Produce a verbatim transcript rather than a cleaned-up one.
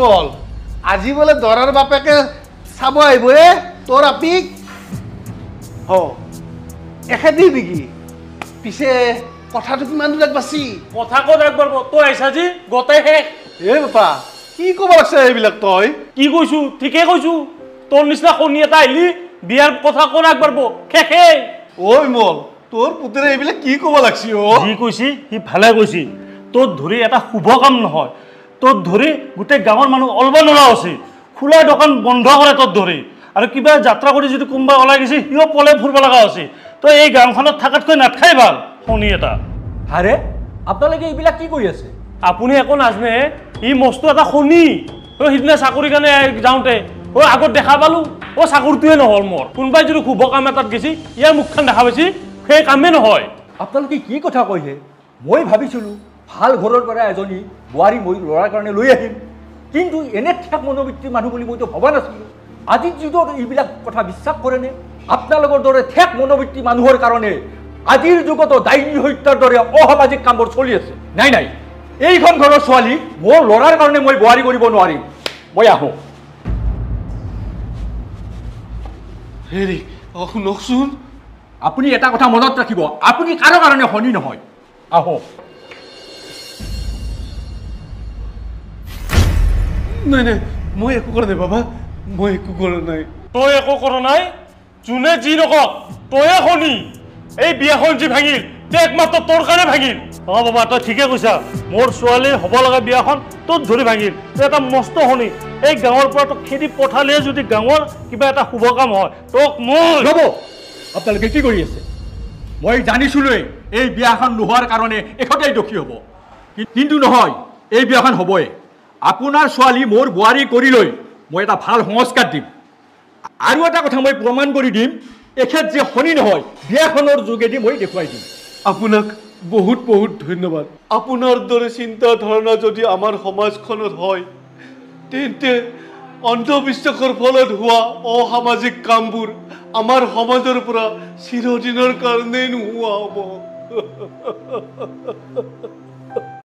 বিমল আজি বোলে দৰাৰ বাপেকে চাব আহিব এ তোৰ আপিক হ এখেদি নেকি পিছে কথাটো কিমান দূৰ আগবাচি কথা ক'ত আগবাঢ়ব তই আহিছা যি গোটেই শেষ এ বাপা কি ক'ব লাগছে এইবিলাক তই কি কৈছো ঠিকে কৈছো তোৰ নিচিনা শনি এটা আহিলি বিয়াৰ কথা ক'ত আগবাঢ়ব শেষে ঐ বিমল তোৰ পুতেৰে এইবিলাক কি ক'ব লাগছি অ যি কৈছি সি ভালে কৈছি তোৰ ধৰি এটা শুভ কাম নহয় তোৰ ধৰি গোটেই গাঁৱৰ মানুহ অলবা নোলা আছে খোলা দোকান বন্ধ কৰে তোৰ ধৰি আৰু কিবা যাত্ৰা কৰি যদি কোনোবা ওলাই গৈছে সিও পলে ফুৰিব লগা আছে তই এই গাঁওখনত থকাতকৈ নাথাকাই ভাল শনি এটা আৰে আপোনালোকে এইবিলাক কি কৰি আছে আপুনি একো নাজানে ই মস্ত এটা শনি তই সিদিনা চাকৰি কাৰণে যাওঁতে অ আগত দেখা পালো অ চাকৰিটোৱে নহ'ল মোৰ কোনোবাই যদি শুভ কাম এটাত গেছি ইয়াৰ মুখখন দেখা পাইছি সেই কামেই নহয় আপোনালোকে কি কথা কৈছে মই ভাবিছিলোঁ ভাল ঘৰৰ পৰা এজনী বোৱাৰী মই ল'ৰাৰ কাৰণে লৈ আহিম কিন্তু এনে ঠেক মনোবৃত্তিৰ মানুহ বুলি মইতো ভবা নাছিলোঁ আজিৰ যুগত এইবিলাক কথা বিশ্বাস কৰেনে আপোনালোকৰ দৰে ঠেক মনোবৃত্তি মানুহৰ কাৰণে আজিৰ যুগতো ডাইনী হত্যাৰ দৰে অসামাজিক কামবোৰ চলি আছে নাই নাই এইখন ঘৰৰ ছোৱালী মোৰ ল'ৰাৰ কাৰণে মই বোৱাৰী কৰিব নোৱাৰিম মই আহোঁ হেৰি অ শুনকচোন আপুনি এটা কথা মনত ৰাখিব আপুনি কাৰো কাৰণে শনি নহয় আহোঁ নাই নাই মই একো কৰা নাই বাবা মই একো কৰা নাই তই একো কৰা নাই যোনে যি নকওক তয়ে শনি এই বিয়াখন যি ভাঙিল তে একমাত্ৰ তোৰ কাৰণে ভাঙিল অ বাবা তই ঠিকে কৈছা মোৰ ছোৱালীৰ হ'ব লগা বিয়াখন তোক ধৰি ভাঙিল তই এটা মস্ত শনি এই গাঁৱৰ পৰা তোক খেদি পঠালে যদি গাঁৱৰ কিবা এটা শুভ কাম হয় তোক মই ৰ'ব আপোনালোকে কি কৰি আছে মই জানিছিলোঁৱেই এই বিয়াখন নোহোৱাৰ কাৰণে এখতেই দোষী হ'ব কিন্তু নহয় এই বিয়াখন হ'বই আপোনাৰ ছোৱালী মোৰ বোৱাৰী কৰি লৈ মই এটা ভাল সংস্কাৰ দিম আৰু এটা কথা মই প্ৰমাণ কৰি দিম এখেত যে শনি নহয় বিয়াখনৰ যোগেদি মই দেখুৱাই দিম আপোনাক বহুত বহুত ধন্যবাদ আপোনাৰ দৰে চিন্তা ধাৰণা যদি আমাৰ সমাজখনত হয় তেন্তে অন্ধবিশ্বাসৰ ফলত হোৱা অসামাজিক কামবোৰ আমাৰ সমাজৰ পৰা চিৰদিনৰ কাৰণেই নোহোৱা হ'ব